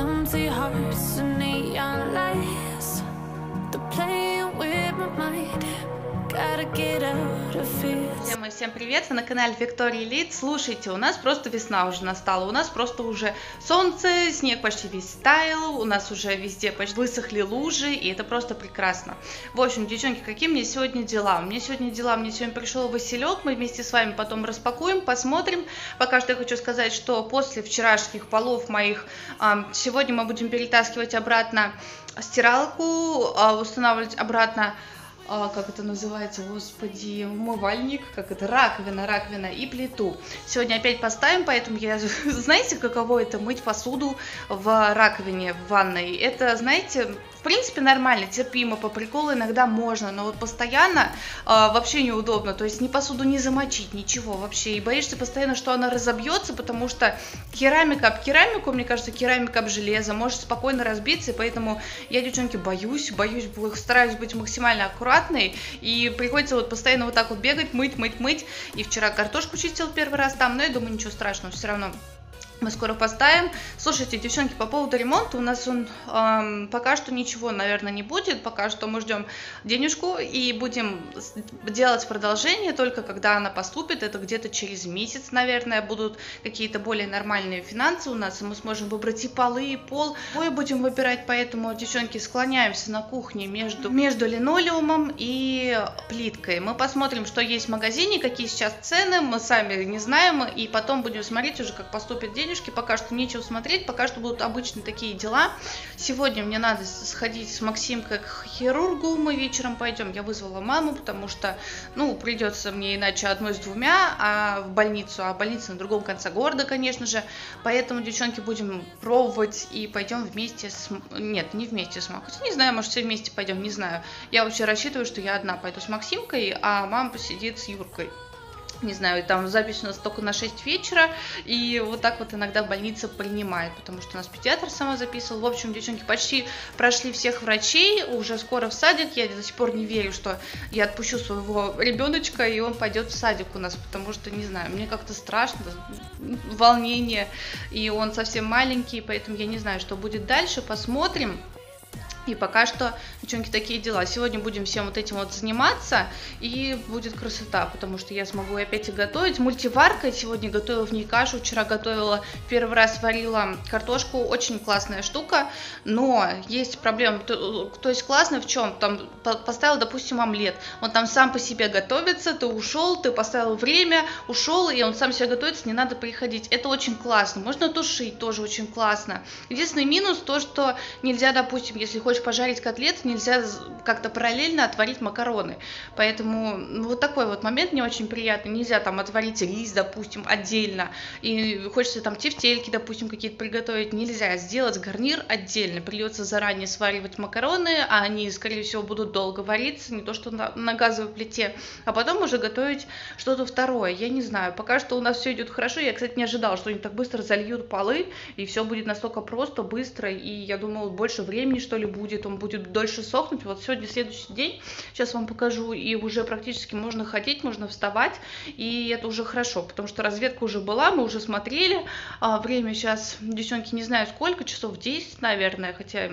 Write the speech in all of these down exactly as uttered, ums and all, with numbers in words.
empty hearts and neon lights. They're playing with my mind. Gotta get out of here. Друзья, всем привет! Вы на канале Виктория Лид. Слушайте, у нас просто весна уже настала, у нас просто уже солнце, снег почти весь стаял, у нас уже везде почти высохли лужи, и это просто прекрасно. В общем, девчонки, какие мне сегодня дела? У меня сегодня дела, мне сегодня пришел Василек, мы вместе с вами потом распакуем, посмотрим. Пока что я хочу сказать, что после вчерашних полов моих, сегодня мы будем перетаскивать обратно стиралку, устанавливать обратно, как это называется, господи, умывальник, как это, раковина, раковина и плиту. Сегодня опять поставим, поэтому я, знаете, каково это мыть посуду в раковине, в ванной. Это, знаете, в принципе нормально, терпимо, по приколу иногда можно, но вот постоянно э, вообще неудобно, то есть ни посуду не замочить, ничего вообще, и боишься постоянно, что она разобьется, потому что керамика об керамику, мне кажется, керамика об железо может спокойно разбиться, и поэтому я, девчонки, боюсь, боюсь, стараюсь быть максимально аккуратной, и приходится вот постоянно вот так вот бегать, мыть, мыть, мыть, и вчера картошку чистил первый раз там, но я думаю, ничего страшного, все равно мы скоро поставим. Слушайте, девчонки, по поводу ремонта у нас он эм, пока что ничего, наверное, не будет. Пока что мы ждем денежку и будем делать продолжение только когда она поступит. Это где-то через месяц, наверное, будут какие-то более нормальные финансы у нас, и мы сможем выбрать и полы, и пол. Мы будем выбирать, поэтому, девчонки, склоняемся на кухне между, между линолеумом и плиткой. Мы посмотрим, что есть в магазине, какие сейчас цены, мы сами не знаем, и потом будем смотреть уже, как поступит денежка. Пока что нечего смотреть, пока что будут обычные такие дела. Сегодня мне надо сходить с Максимкой к хирургу, мы вечером пойдем. Я вызвала маму, потому что, ну, придется мне иначе одной с двумя, а в больницу, а больница на другом конце города, конечно же. Поэтому, девчонки, будем пробовать и пойдем вместе с... Нет, не вместе с мамой. Не знаю, может, все вместе пойдем, не знаю. Я вообще рассчитываю, что я одна пойду с Максимкой, а мама посидит с Юркой. Не знаю, там запись у нас только на шесть вечера, и вот так вот иногда в больнице принимает, потому что у нас педиатр сама записывал. В общем, девчонки, почти прошли всех врачей, уже скоро в садик. Я до сих пор не верю, что я отпущу своего ребеночка, и он пойдет в садик у нас, потому что, не знаю, мне как-то страшно, волнение, и он совсем маленький, поэтому я не знаю, что будет дальше, посмотрим. И пока что, девчонки, такие дела. Сегодня будем всем вот этим вот заниматься, и будет красота, потому что я смогу опять и готовить. Мультиварка, сегодня готовила в ней кашу, вчера готовила, первый раз варила картошку, очень классная штука, но есть проблема, то, то есть классно в чем? Там поставил, допустим, омлет, он там сам по себе готовится, ты ушел, ты поставил время, ушел, и он сам себе готовится, не надо приходить. Это очень классно, можно тушить, тоже очень классно. Единственный минус то, что нельзя, допустим, если хочешь Хочешь пожарить котлеты, нельзя как-то параллельно отварить макароны. Поэтому ну, вот такой вот момент не очень приятный. Нельзя там отварить рис, допустим, отдельно. И хочется там тефтельки, допустим, какие-то приготовить. Нельзя сделать гарнир отдельно. Придется заранее сваривать макароны, а они, скорее всего, будут долго вариться, не то что на, на газовой плите. А потом уже готовить что-то второе. Я не знаю. Пока что у нас все идет хорошо. Я, кстати, не ожидала, что они так быстро зальют полы, и все будет настолько просто, быстро. И я думала, больше времени, что ли, будет. Будет, он будет дольше сохнуть. Вот сегодня следующий день, сейчас вам покажу, и уже практически можно ходить, можно вставать, и это уже хорошо, потому что разведка уже была, мы уже смотрели, а время сейчас, девчонки, не знаю сколько, часов десять, наверное, хотя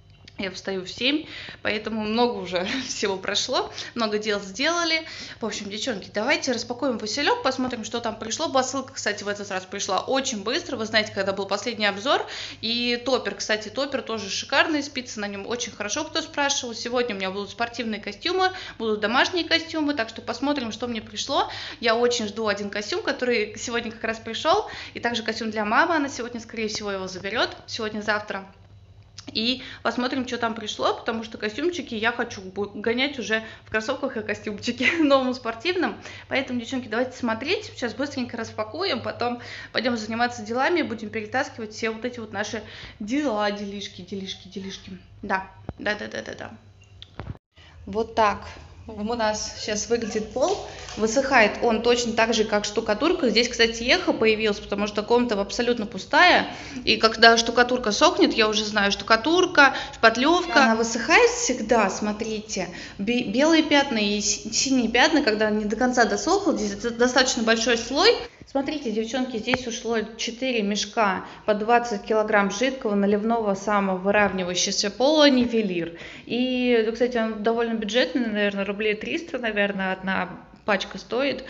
я встаю в семь, поэтому много уже всего прошло, много дел сделали. В общем, девчонки, давайте распакуем Василек, посмотрим, что там пришло. Посылка, кстати, в этот раз пришла очень быстро. Вы знаете, когда был последний обзор. И топпер, кстати, топпер тоже шикарный, спицы на нем очень хорошо, кто спрашивал. Сегодня у меня будут спортивные костюмы, будут домашние костюмы, так что посмотрим, что мне пришло. Я очень жду один костюм, который сегодня как раз пришел. И также костюм для мамы, она сегодня, скорее всего, его заберет, сегодня-завтра. И посмотрим, что там пришло, потому что костюмчики я хочу гонять уже в кроссовках и костюмчике новом спортивном. Поэтому, девчонки, давайте смотреть. Сейчас быстренько распакуем, потом пойдем заниматься делами, будем перетаскивать все вот эти вот наши дела, делишки, делишки, делишки. Да, да, да, да, да, да. Вот так у нас сейчас выглядит пол. Высыхает он точно так же, как штукатурка. Здесь, кстати, эхо появилось, потому что комната абсолютно пустая. И когда штукатурка сохнет, я уже знаю, штукатурка, шпатлевка, она высыхает всегда, смотрите. Белые пятна и синие пятна, когда они до конца досохли, здесь достаточно большой слой. Смотрите, девчонки, здесь ушло четыре мешка по двадцать килограмм жидкого наливного самовыравнивающегося пола нивелир. И, кстати, он довольно бюджетный, наверное, рублей триста, наверное, одна пачка стоит.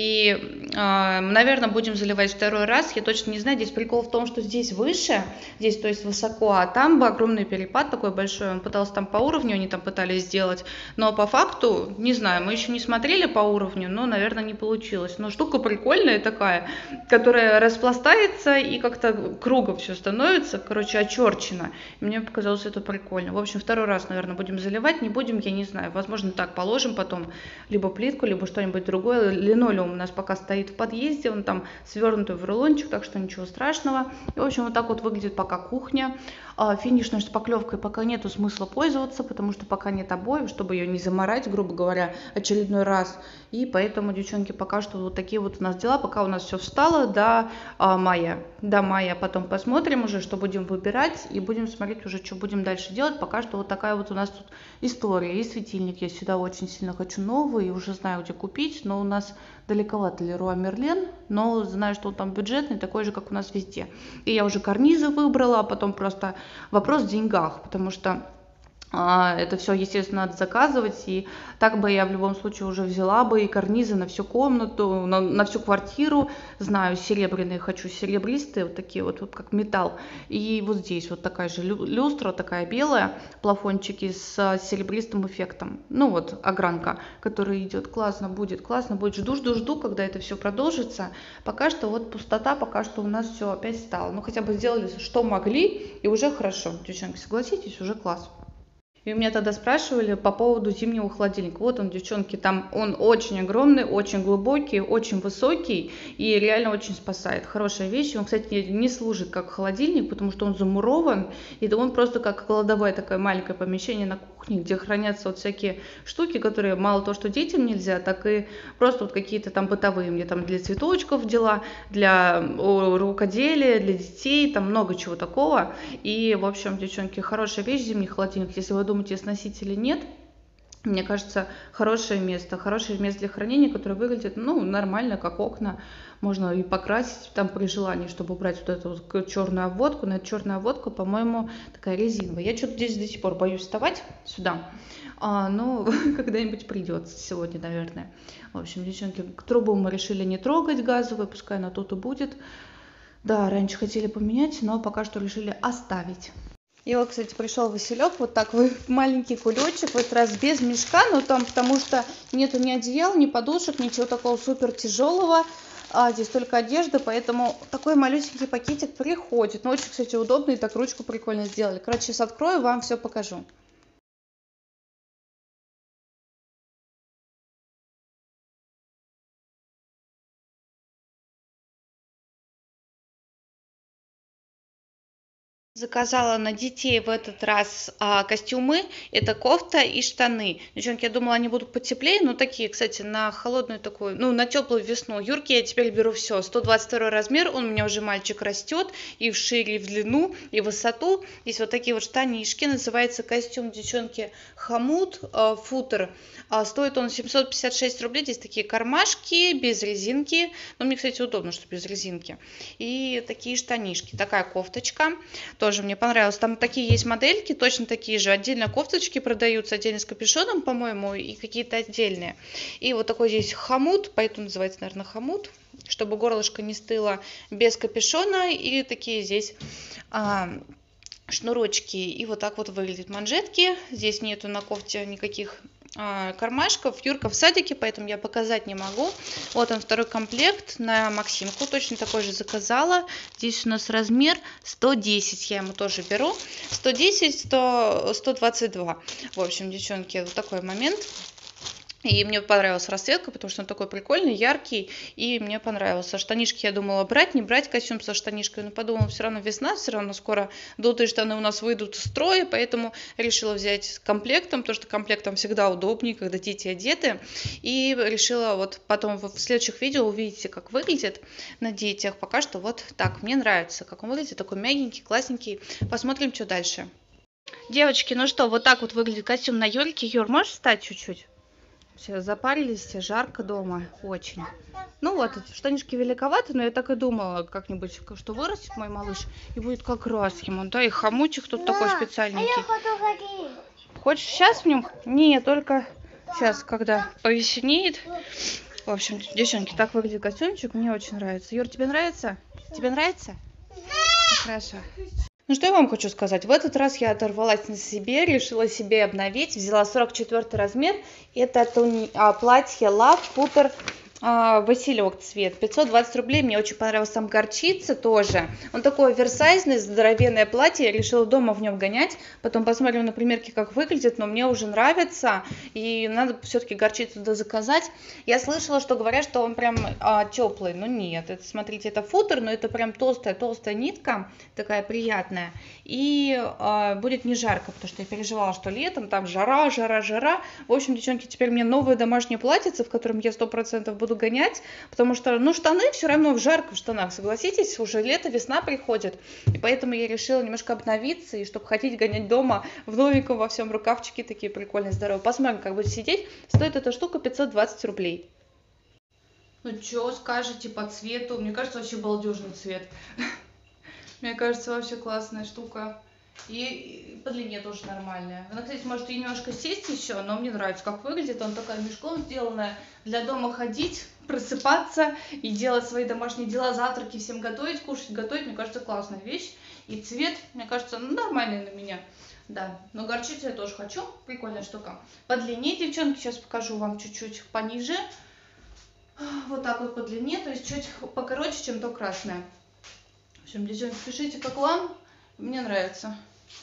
И, э, наверное, будем заливать второй раз. Я точно не знаю. Здесь прикол в том, что здесь выше, здесь, то есть, высоко, а там огромный перепад такой большой. Он пытался там по уровню, они там пытались сделать. Но по факту, не знаю, мы еще не смотрели по уровню, но, наверное, не получилось. Но штука прикольная такая, которая распластается и как-то кругом все становится, короче, очерчено. Мне показалось это прикольно. В общем, второй раз, наверное, будем заливать. Не будем, я не знаю. Возможно, так положим потом либо плитку, либо что что-нибудь другое. Линолеум у нас пока стоит в подъезде, он там свернутый в рулончик, так что ничего страшного. И, в общем, вот так вот выглядит пока кухня. Финишной шпаклевкой пока нету смысла пользоваться, потому что пока нет обоев, чтобы ее не заморать, грубо говоря, очередной раз. И поэтому, девчонки, пока что вот такие вот у нас дела, пока у нас все встало до а, мая. До мая потом посмотрим уже, что будем выбирать, и будем смотреть уже, что будем дальше делать. Пока что вот такая вот у нас тут история. И светильник я сюда очень сильно хочу новый, и уже знаю, где купить, но у нас далековато Леруа Мерлен, но знаю, что он там бюджетный, такой же, как у нас везде. И я уже карнизы выбрала, а потом просто вопрос в деньгах, потому что а, это все, естественно, надо заказывать, и так бы я в любом случае уже взяла бы и карнизы на всю комнату, на, на всю квартиру, знаю, серебряные хочу, серебристые, вот такие вот, вот как металл, и вот здесь вот такая же люстра, такая белая, плафончики с серебристым эффектом, ну вот огранка, которая идет, классно будет, классно будет, жду, жду, жду, когда это все продолжится, пока что вот пустота, пока что у нас все опять стало, ну хотя бы сделали, что могли, и уже хорошо, девчонки, согласитесь, уже класс. И у меня тогда спрашивали по поводу зимнего холодильника. Вот он, девчонки, там он очень огромный, очень глубокий, очень высокий и реально очень спасает. Хорошая вещь. Он, кстати, не служит как холодильник, потому что он замурован. И он просто как кладовое такое маленькое помещение на кухне, где хранятся вот всякие штуки, которые мало то, что детям нельзя, так и просто вот какие-то там бытовые. Мне там для цветочков дела, для рукоделия, для детей, там много чего такого. И, в общем, девчонки, хорошая вещь, зимний холодильник. Если вы думаете, сносить или нет, мне кажется, хорошее место, хорошее место для хранения, которое выглядит, ну, нормально, как окна, можно и покрасить там при желании, чтобы убрать вот эту вот черную обводку, но эта черная обводка, по-моему, такая резиновая. Я что-то здесь до сих пор боюсь вставать сюда, а, но когда-нибудь придется сегодня, наверное. В общем, девчонки, трубу мы решили не трогать газовую, пускай она тут и будет. Да, раньше хотели поменять, но пока что решили оставить. И вот, кстати, пришел Василек, вот так в маленький кулечек, в этот раз без мешка, но там потому что нету ни одеял, ни подушек, ничего такого супер тяжелого, а здесь только одежда, поэтому такой малюсенький пакетик приходит. Но очень, кстати, удобно, и так ручку прикольно сделали. Короче, сейчас открою, вам все покажу. Заказала на детей в этот раз а, костюмы, это кофта и штаны. Девчонки, я думала, они будут потеплее, но такие, кстати, на холодную такую, ну, на теплую весну. Юрке я теперь беру все, сто двадцать второй размер, он у меня уже мальчик растет и в шире, и в длину, и в высоту. Здесь вот такие вот штанишки, называется костюм, девчонки, хомут, а, футер. А, стоит он семьсот пятьдесят шесть рублей, здесь такие кармашки, без резинки, но мне, кстати, удобно, что без резинки. И такие штанишки, такая кофточка. Тоже мне понравилось. Там такие есть модельки, точно такие же. Отдельно кофточки продаются, отдельно с капюшоном, по-моему, и какие-то отдельные. И вот такой здесь хомут, поэтому называется, наверное, хомут, чтобы горлышко не стыло, без капюшона. И такие здесь а, шнурочки. И вот так вот выглядят манжетки. Здесь нету на кофте никаких кармашков. Юрка в садике, поэтому я показать не могу. Вот он, второй комплект на Максимку, точно такой же заказала. Здесь у нас размер сто десять, я ему тоже беру. сто десять, сто, сто двадцать два. В общем, девчонки, вот такой момент. И мне понравилась расцветка, потому что он такой прикольный, яркий, и мне понравился. Штанишки я думала брать, не брать костюм со штанишкой, но подумала, все равно весна, все равно скоро дутые штаны у нас выйдут из строя, поэтому решила взять комплектом, потому что комплектом всегда удобнее, когда дети одеты. И решила вот потом в следующих видео увидите, как выглядит на детях. Пока что вот так, мне нравится, как он выглядит, такой мягенький, классненький. Посмотрим, что дальше. Девочки, ну что, вот так вот выглядит костюм на Юрке. Юр, можешь встать чуть-чуть? Все запарились, все жарко дома, очень. Ну вот, эти штанишки великоваты, но я так и думала, как-нибудь, что вырастет мой малыш, и будет как раз ему, да, и хомучик тут такой специальненький. Хочешь сейчас в нем? Не, только сейчас, когда повеселеет. В общем, девчонки, так выглядит костюмчик, мне очень нравится. Юр, тебе нравится? Тебе нравится? Хорошо. Ну что я вам хочу сказать, в этот раз я оторвалась на себе, решила себе обновить, взяла сорок четвёртый размер, это туни... а, платье Love Putter а, Василек цвет, пятьсот двадцать рублей, мне очень понравился, там горчица тоже, он такой оверсайзный, здоровенное платье, я решила дома в нем гонять, потом посмотрим на примерке, как выглядит, но мне уже нравится, и надо все-таки горчицу заказать. Я слышала, что говорят, что он прям а, теплый, но нет, это, смотрите, это футер, но это прям толстая-толстая нитка, такая приятная, и а, будет не жарко, потому что я переживала, что летом там жара, жара, жара. В общем, девчонки, теперь мне новое домашнее платьице, в котором я сто процентов буду гонять, потому что, ну, штаны все равно в жарко в штанах, согласитесь, уже лето, весна приходит, и поэтому я решила немножко обновиться, и чтобы ходить гонять дома в новеньком во всем, рукавчики такие прикольные, здоровые. Посмотрим, как будет сидеть. Стоит эта штука пятьсот двадцать рублей. Ну, что скажете по цвету? Мне кажется, вообще балдежный цвет. Мне кажется, вообще классная штука. И по длине тоже нормальная. Она, кстати, может и немножко сесть еще, но мне нравится, как выглядит. Он такая мешком сделанная для дома ходить, просыпаться и делать свои домашние дела, завтраки всем готовить, кушать, готовить. Мне кажется, классная вещь. И цвет, мне кажется, ну, нормальный на меня. Да, но горчицу я тоже хочу. Прикольная штука. По длине, девчонки, сейчас покажу вам чуть-чуть пониже. Вот так вот по длине, то есть чуть покороче, чем то красное. В общем, девчонки, пишите, как вам. Мне нравится.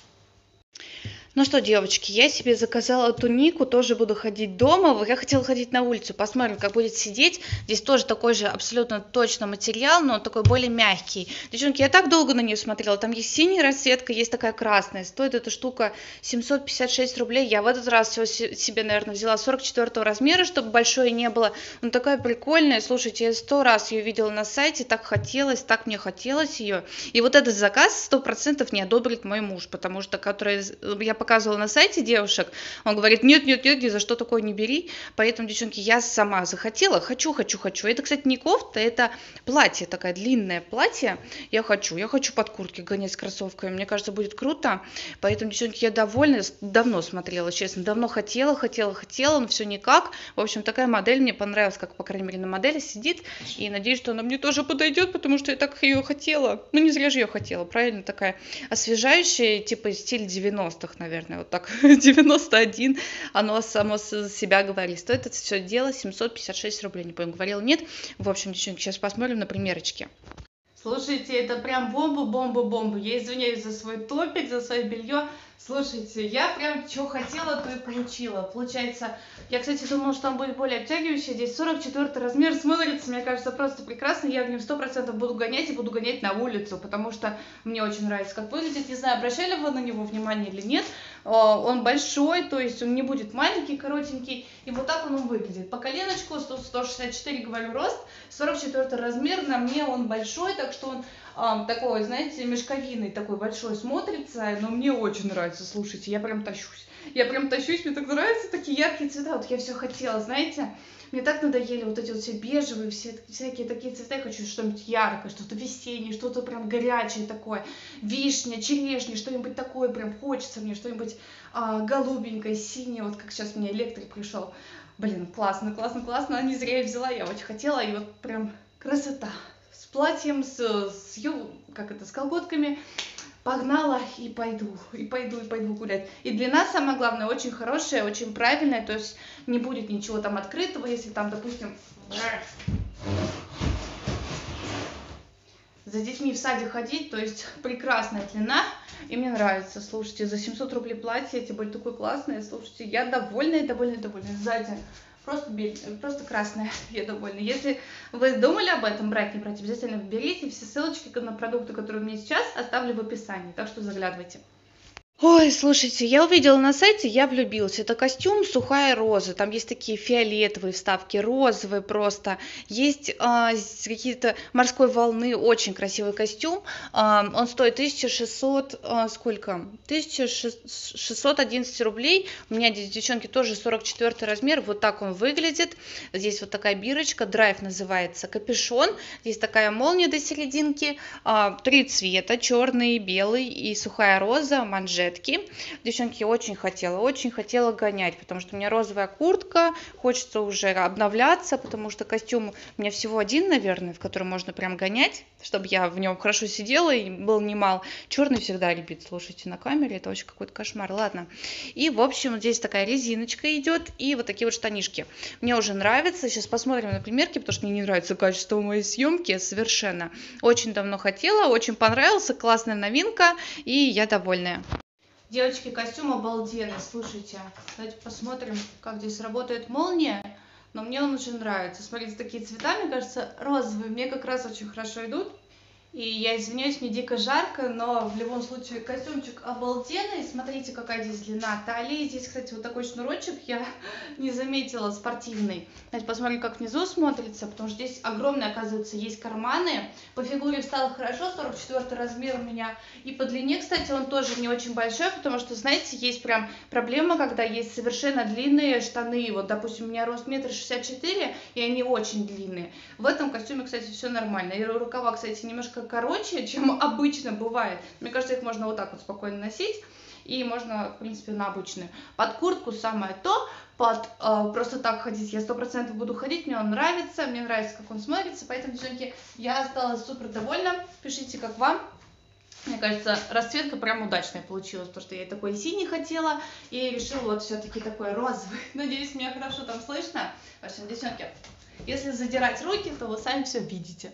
Ну что, девочки, я себе заказала тунику, тоже буду ходить дома. Я хотела ходить на улицу, посмотрим, как будет сидеть. Здесь тоже такой же абсолютно точно материал, но он такой более мягкий. Девчонки, я так долго на нее смотрела. Там есть синяя расцветка, есть такая красная. Стоит эта штука семьсот пятьдесят шесть рублей. Я в этот раз себе, наверное, взяла сорок четвёртого размера, чтобы большое не было. Но такая прикольная. Слушайте, я сто раз ее видела на сайте, так хотелось, так мне хотелось ее. И вот этот заказ сто процентов не одобрит мой муж, потому что, который я показывала на сайте девушек, он говорит, нет, нет, нет, ни за что такое не бери. Поэтому, девчонки, я сама захотела, хочу, хочу, хочу. Это, кстати, не кофта, это платье, такое длинное платье. Я хочу, я хочу под куртки гонять с кроссовками. Мне кажется, будет круто. Поэтому, девчонки, я довольна, давно смотрела, честно, давно хотела, хотела, хотела, но все никак. В общем, такая модель мне понравилась, как, по крайней мере, на модели сидит. И надеюсь, что она мне тоже подойдет, потому что я так ее хотела. Ну, не зря же ее хотела, правильно? Такая освежающая, типа стиль девяностых, наверное. Вот так, девяносто один, оно само себя говорит. Стоит это все дело семьсот пятьдесят шесть рублей, не помню, говорила, нет. В общем, девчонки, сейчас посмотрим на примерочке. Слушайте, это прям бомба, бомба, бомба. Я извиняюсь за свой топик, за свое белье. Слушайте, я прям что хотела, то и получила. Получается, я, кстати, думала, что он будет более обтягивающий. Здесь сорок четвёртый размер, смотрится, мне кажется, просто прекрасно. Я в нем сто процентов буду гонять и буду гонять на улицу, потому что мне очень нравится, как выглядит. Не знаю, обращали вы на него внимание или нет. Он большой, то есть он не будет маленький, коротенький. И вот так он выглядит. По коленочку сто шестьдесят четыре, говорю, рост, сорок четвёртый размер. На мне он большой, так что он а, такой, знаете, мешковинный, такой большой смотрится. Но мне очень нравится, слушайте, я прям тащусь. Я прям тащусь, мне так нравятся такие яркие цвета. Вот я все хотела, знаете. Мне так надоели вот эти вот все бежевые, все, всякие такие цвета. Я хочу что-нибудь яркое, что-то весеннее, что-то прям горячее такое. Вишня, черешня, что-нибудь такое прям хочется мне, что-нибудь а, голубенькое, синее. Вот как сейчас мне электрик пришел. Блин, классно, классно, классно. Не зря я взяла, я очень хотела. И вот прям красота. С платьем, с, с, как это, с колготками. Погнала и пойду, и пойду, и пойду гулять. И длина, самое главное, очень хорошая, очень правильная, то есть не будет ничего там открытого, если там, допустим, за детьми в саде ходить, то есть прекрасная длина, и мне нравится, слушайте, за семьсот рублей платье, тем более такое классное, слушайте, я довольна, довольна, довольна, сзади. Просто, просто красная, я довольна. Если вы думали об этом, брать, не брать, обязательно берите. Все ссылочки на продукты, которые у меня сейчас, оставлю в описании. Так что заглядывайте. Ой, слушайте, я увидела на сайте, я влюбилась. Это костюм «Сухая роза». Там есть такие фиолетовые вставки, розовые просто. Есть а, с- какие-то морской волны, очень красивый костюм. А, он стоит тысяча шестьсот, а, сколько? тысяча шестьсот одиннадцать рублей. У меня здесь, девчонки, тоже сорок четвёртый размер. Вот так он выглядит. Здесь вот такая бирочка, драйв называется, капюшон. Здесь такая молния до серединки. А, три цвета, черный, белый и сухая роза, манжет. Девчонки, очень хотела, очень хотела гонять, потому что у меня розовая куртка, хочется уже обновляться, потому что костюм у меня всего один, наверное, в котором можно прям гонять, чтобы я в нем хорошо сидела и был немал. Черный всегда ребит, слушайте, на камере, это очень какой-то кошмар, ладно. И, в общем, здесь такая резиночка идет и вот такие вот штанишки. Мне уже нравится, сейчас посмотрим на примерке, потому что мне не нравится качество моей съемки совершенно. Очень давно хотела, очень понравился, классная новинка, и я довольная. Девочки, костюм обалденный, слушайте. Давайте посмотрим, как здесь работает молния. Но мне он очень нравится. Смотрите, такие цвета, мне кажется, розовые. Мне как раз очень хорошо идут. И я извиняюсь, мне дико жарко, но в любом случае костюмчик обалденный. Смотрите, какая здесь длина талии. Здесь, кстати, вот такой шнурочек я не заметила, спортивный. Давайте посмотрим, как внизу смотрится, потому что здесь огромные, оказывается, есть карманы. По фигуре встал хорошо, сорок четвёртый размер у меня. И по длине, кстати, он тоже не очень большой, потому что, знаете, есть прям проблема, когда есть совершенно длинные штаны. Вот, допустим, у меня рост метр шестьдесят четыре, и они очень длинные. В этом костюме, кстати, все нормально. И рукава, кстати, немножко короче, чем обычно бывает. Мне кажется, их можно вот так вот спокойно носить. И можно, в принципе, на обычную. Под куртку самое то. Под э, просто так ходить я сто процентов буду ходить. Мне он нравится. Мне нравится, как он смотрится. Поэтому, девчонки, я осталась супер довольна. Пишите, как вам. Мне кажется, расцветка прям удачная получилась, потому что я такой синий хотела и решила вот все-таки такой розовый. Надеюсь, меня хорошо там слышно. В общем, девчонки, если задирать руки, то вы сами все видите.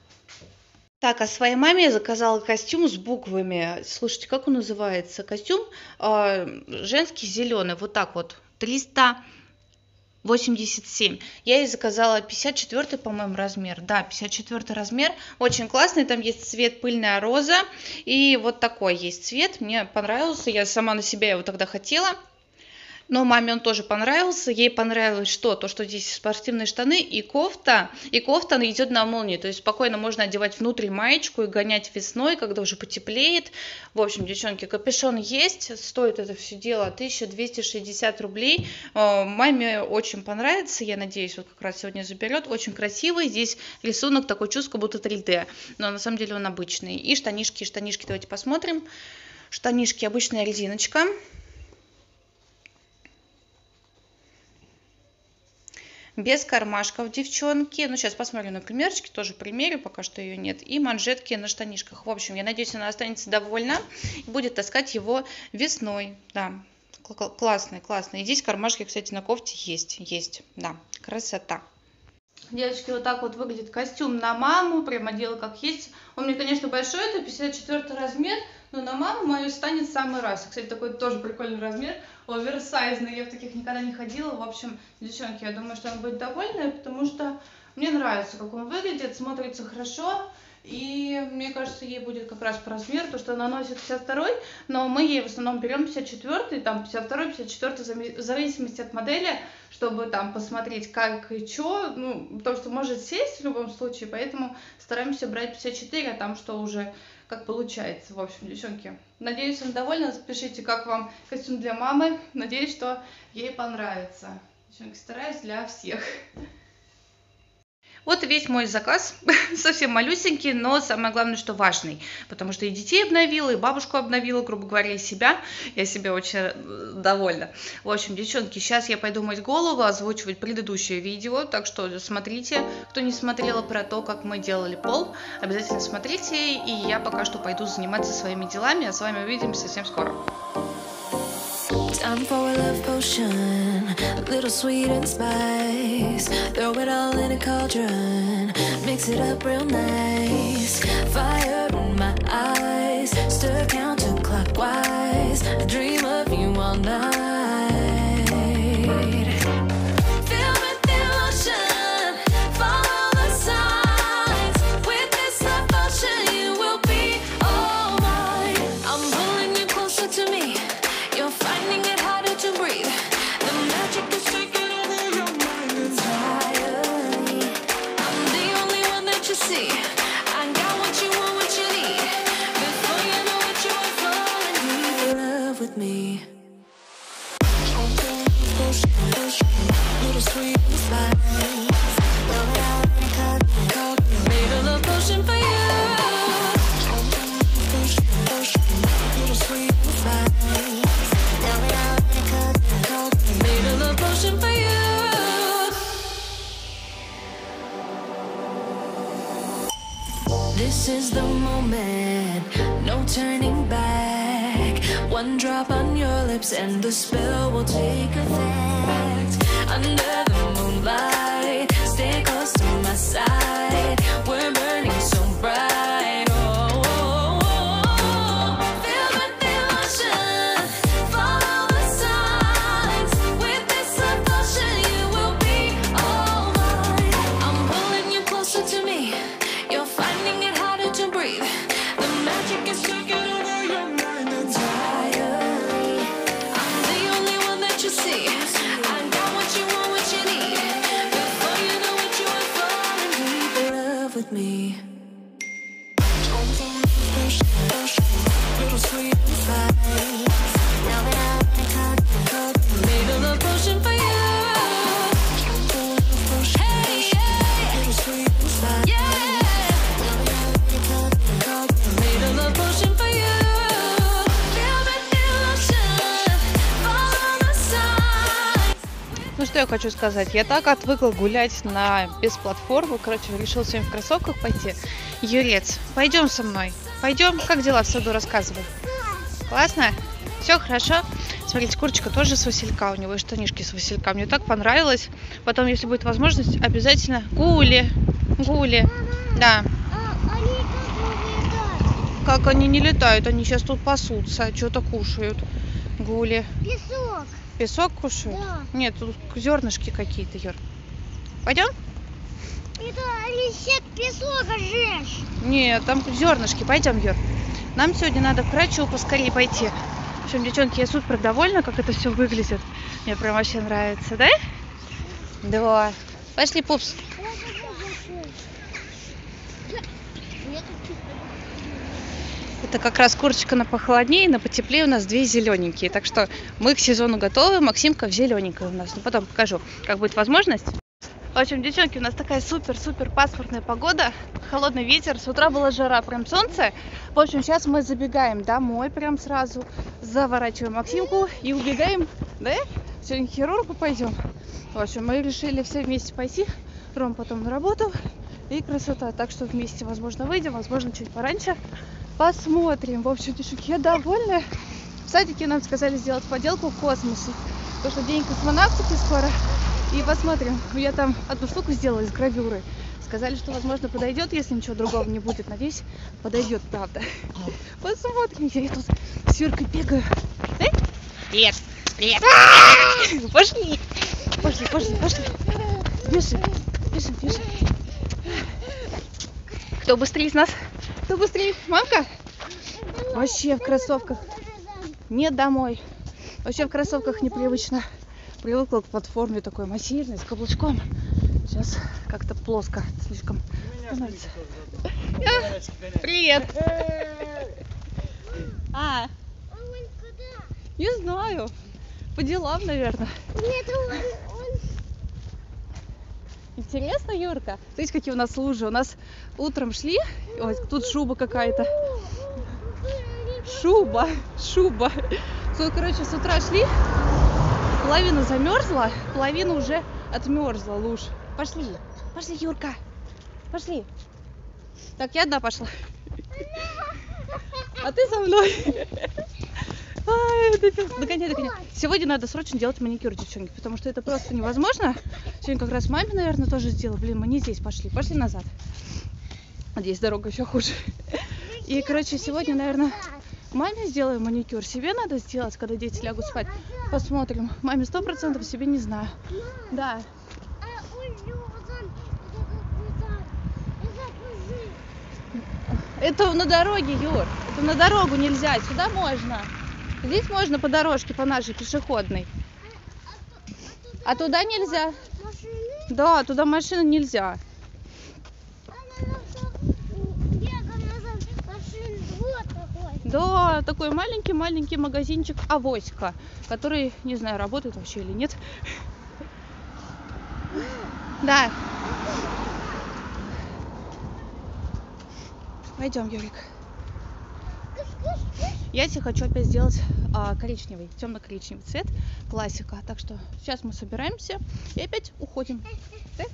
Так, а своей маме я заказала костюм с буквами. Слушайте, как он называется? Костюм э, женский зеленый, вот так вот, триста восемьдесят семь. Я ей заказала пятьдесят четвёртый, по-моему, размер. Да, пятьдесят четвёртый размер. Очень классный, там есть цвет пыльная роза. И вот такой есть цвет. Мне понравился, я сама на себя его тогда хотела. Но маме он тоже понравился. Ей понравилось что? То, что здесь спортивные штаны и кофта. И кофта она идет на молнии. То есть спокойно можно одевать внутрь маечку и гонять весной, когда уже потеплеет. В общем, девчонки, капюшон есть. Стоит это все дело тысяча двести шестьдесят рублей. Маме очень понравится. Я надеюсь, вот как раз сегодня заберет. Очень красивый. Здесь рисунок такой, чувство, будто три дэ. Но на самом деле он обычный. И штанишки, штанишки давайте посмотрим. Штанишки, обычная резиночка. Без кармашков, девчонки. Ну, сейчас посмотрим на примерочке, тоже примерю, пока что ее нет. И манжетки на штанишках. В общем, я надеюсь, она останется довольна и будет таскать его весной. Да, классный, классный. И здесь кармашки, кстати, на кофте есть. Есть, да, красота. Девочки, вот так вот выглядит костюм на маму, прямо дело как есть. Он мне, конечно, большой, это пятьдесят четвёртый размер, но на маму мою станет в самый раз. Кстати, такой тоже прикольный размер, оверсайзный, я в таких никогда не ходила. В общем, девчонки, я думаю, что она будет довольна, потому что мне нравится, как он выглядит, смотрится хорошо. И мне кажется, ей будет как раз по размеру, то, что она носит пятьдесят второй, но мы ей в основном берем пятьдесят четвёртый, там пятьдесят второй, пятьдесят четвёртый, в зависимости от модели, чтобы там посмотреть, как и что, ну, потому что может сесть в любом случае, поэтому стараемся брать пятьдесят четыре, а там что уже как получается. В общем, девчонки, надеюсь, он довольна, пишите, как вам костюм для мамы, надеюсь, что ей понравится. Девчонки, стараюсь для всех. Вот и весь мой заказ, совсем малюсенький, но самое главное, что важный, потому что и детей обновила, и бабушку обновила, грубо говоря, и себя. Я себе очень довольна. В общем, девчонки, сейчас я пойду мыть голову, озвучивать предыдущее видео, так что смотрите, кто не смотрела про то, как мы делали пол, обязательно смотрите, и я пока что пойду заниматься своими делами, а с вами увидимся совсем скоро. Time for a love potion, a little sweet and spice. Throw it all in a cauldron, mix it up real nice. Fire in my eyes, stir counterclockwise. I dream of you all night. Fill with emotion, follow the signs. With this love potion, you will be all mine. I'm pulling you closer to me. Little sweet and spice. Throw it out in a cup, cup. Made a love potion for you. Little sweet and spice. Throw it out in a cup, cup. Made a love potion for you. This is the moment, no turning back. One drop on your lips and the spell will take effect. Under the moonlight, stay close to my side. We're burning so bright. Oh, oh, oh. Feel the emotion, follow the signs. With this potion, you will be all mine. I'm pulling you closer to me. You're finding it harder to breathe. The magic is taking over your mind entirely. I'm the only one that you see. I got what you want, what you need. Before you know what you are falling deep in love with me. Little sweet and spice. Now that I'm in cut, cut. Made a love potion for you. Hey, hey. Little sweet and spice. Yeah. Made a love potion for you. Feel the emotion, follow the signs. Ну что я хочу сказать, я так отвыкла гулять на бесплатформу, короче, решила сегодня в кроссовках пойти. Юрец, пойдем со мной, пойдем, как дела в саду, рассказывай. Классно? Все хорошо? Смотрите, курочка тоже с василька, у него и штанишки с василька, мне так понравилось. Потом, если будет возможность, обязательно гули, гули, да. Как они не летают, они сейчас тут пасутся, что-то кушают, гули. Песок. Песок кушают? Да. Нет, тут зернышки какие-то, Юр. Пойдем? Это лисек песок жешь. Нет, там зернышки. Пойдем, Юр. Нам сегодня надо к врачу поскорее пойти. В общем, девчонки, я супер довольна, как это все выглядит. Мне прям вообще нравится, да? Да. Пошли, пупс. Это как раз курочка на похолоднее, на потеплее у нас две зелененькие. Так что мы к сезону готовы. Максимка в зелененькой у нас. Ну, потом покажу, как будет возможность. В общем, девчонки, у нас такая супер-супер пасмурная погода. Холодный ветер. С утра была жара, прям солнце. В общем, сейчас мы забегаем домой прям сразу. Заворачиваем Максимку и убегаем. Да? Сегодня к хирургу пойдем. В общем, мы решили все вместе пойти. Ром потом на работу. И красота. Так что вместе, возможно, выйдем. Возможно, чуть пораньше. Посмотрим. В общем, девчонки, я довольна. В садике нам сказали сделать поделку в космосе. Потому что день космонавтики скоро. И посмотрим. Я там одну штуку сделала из гравюры. Сказали, что, возможно, подойдет, если ничего другого не будет. Надеюсь, подойдет, правда. Посмотрим. Я тут с Юркой бегаю. Да? Привет. Привет. Пошли. Пошли, пошли, пошли. Бежим. Бежим, бежим. Кто быстрее из нас? Кто быстрее? Мамка? Вообще в кроссовках. Нет, домой. Вообще в кроссовках непривычно. Привыкла к платформе такой массивной, с каблучком. Сейчас как-то плоско слишком становится. Привет. А, не знаю. По делам, наверное. Нет, он, он... Интересно, Юрка? Смотрите, какие у нас лужи. У нас утром шли. Ой, тут шуба какая-то. Шуба, шуба. Тут, короче, с утра шли. Половина замерзла, половина уже отмерзла луж. Пошли, пошли, Юрка. Пошли. Так, я одна пошла. А ты со мной. Ай, догоняй, догоняй. Сегодня надо срочно делать маникюр, девчонки, потому что это просто невозможно. Сегодня как раз маме, наверное, тоже сделала. Блин, мы не здесь пошли. Пошли назад. Здесь дорога еще хуже. И, короче, сегодня, наверное, маме сделаю маникюр. Себе надо сделать, когда дети лягут спать. Посмотрим. Маме сто процентов, себе не знаю. Да. Это на дороге, Юр. Это на дорогу нельзя. Сюда можно. Здесь можно по дорожке, по нашей пешеходной. А туда нельзя. Да, туда машины нельзя. Да, такой маленький-маленький магазинчик Авоська, который, не знаю, работает вообще или нет. Да. Пойдем, Юрик. Я тебе хочу опять сделать а, коричневый, темно-коричневый цвет, классика. Так что сейчас мы собираемся и опять уходим. Так?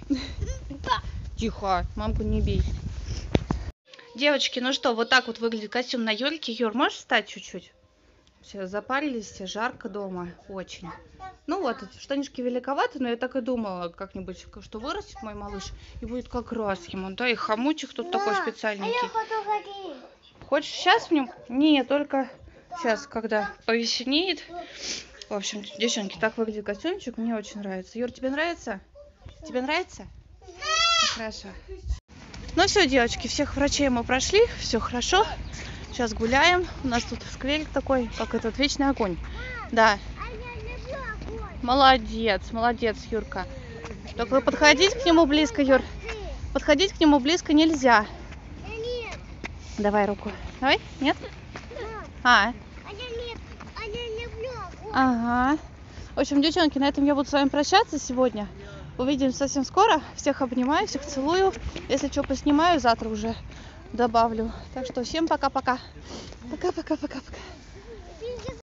Тихо, мамку не бей. Девочки, ну что, вот так вот выглядит костюм на Юрке. Юр, можешь встать чуть-чуть? Все запарились, все жарко дома, очень. Ну вот, эти штанишки великоваты, но я так и думала, как-нибудь, что вырастет мой малыш, и будет как раз ему. Да, и хомутик тут такой специальненький. А я хочу ходить. Хочешь сейчас в нем? Не, только сейчас, когда повеснеет. В общем, девчонки, так выглядит костюмчик, мне очень нравится. Юр, тебе нравится? Тебе нравится? Хорошо. Ну все, девочки, всех врачей мы прошли, все хорошо. Сейчас гуляем. У нас тут скверик такой, как этот вечный огонь. Да. А я люблю огонь. Молодец, молодец, Юрка. Только подходить к нему близко, Юр. Подходить к нему близко нельзя. Да нет. Давай руку. Давай? Нет? Да. А, А я нет. А я люблю огонь. ага. В общем, девчонки, на этом я буду с вами прощаться сегодня. Увидимся совсем скоро. Всех обнимаю, всех целую. Если что поснимаю, завтра уже добавлю. Так что всем пока-пока. Пока-пока-пока-пока.